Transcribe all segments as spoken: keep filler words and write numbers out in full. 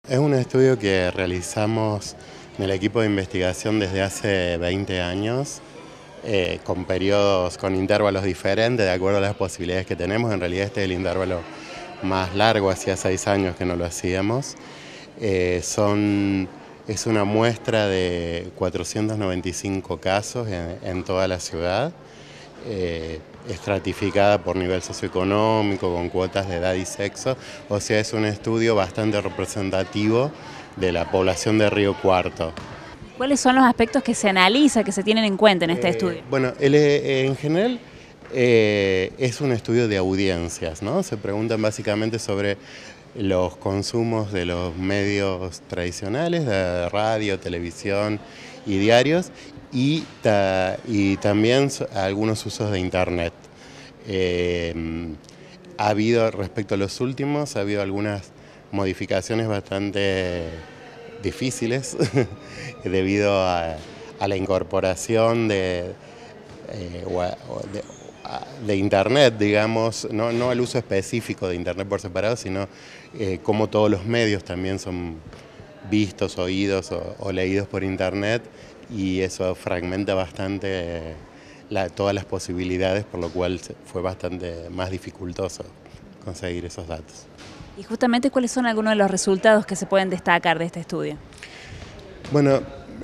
Es un estudio que realizamos en el equipo de investigación desde hace veinte años, eh, con periodos, con intervalos diferentes, de acuerdo a las posibilidades que tenemos. En realidad este es el intervalo más largo, hacía seis años que no lo hacíamos. Eh, son, es una muestra de cuatrocientos noventa y cinco casos en, en toda la ciudad, eh, estratificada por nivel socioeconómico, con cuotas de edad y sexo. O sea, es un estudio bastante representativo de la población de Río Cuarto. ¿Cuáles son los aspectos que se analiza, que se tienen en cuenta en este Eh, estudio? bueno, él, eh, en general eh, es un estudio de audiencias, ¿no? Se preguntan básicamente sobre los consumos de los medios tradicionales, de radio, televisión y diarios, y, ta, y también algunos usos de Internet. Eh, ha habido, respecto a los últimos, ha habido algunas modificaciones bastante difíciles debido a, a la incorporación de, eh, de, de Internet, digamos, no, no el uso específico de Internet por separado, sino eh, cómo todos los medios también son vistos, oídos o, o leídos por Internet, y eso fragmenta bastante eh, la, todas las posibilidades, por lo cual fue bastante más dificultoso conseguir esos datos. Y justamente, ¿cuáles son algunos de los resultados que se pueden destacar de este estudio? Bueno,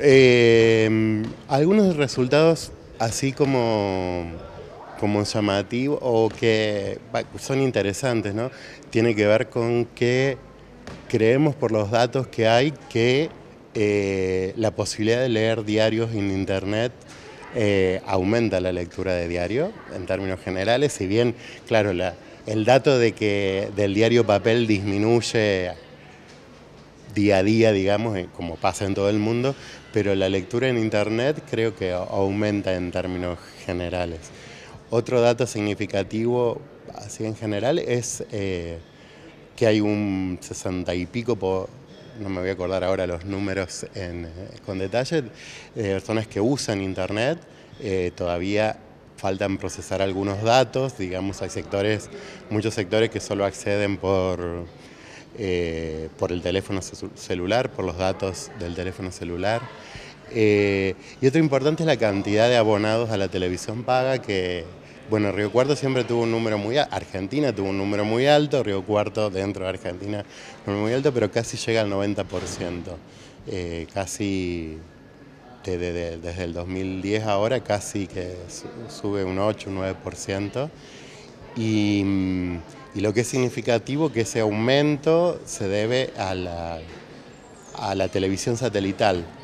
eh, algunos resultados así como, como llamativos o que son interesantes, ¿no? Tiene que ver con que creemos por los datos que hay que eh, la posibilidad de leer diarios en Internet eh, aumenta la lectura de diario en términos generales, si bien, claro, la, el dato de que del diario papel disminuye día a día, digamos, como pasa en todo el mundo, pero la lectura en Internet creo que aumenta en términos generales. Otro dato significativo, así en general, es eh, que hay un sesenta y pico, por, no me voy a acordar ahora los números en, con detalle, de personas que usan Internet. Eh, todavía faltan procesar algunos datos, digamos, hay sectores, muchos sectores que solo acceden por... Eh, por el teléfono celular, por los datos del teléfono celular. Eh, y otro importante es la cantidad de abonados a la televisión paga, que, bueno, Río Cuarto siempre tuvo un número muy alto, Argentina tuvo un número muy alto, Río Cuarto dentro de Argentina un número muy alto, pero casi llega al noventa por ciento. Eh, casi de, de, de, desde el dos mil diez ahora casi que sube un ocho, un nueve por ciento. Y, y lo que es significativo que ese aumento se debe a la, a la televisión satelital.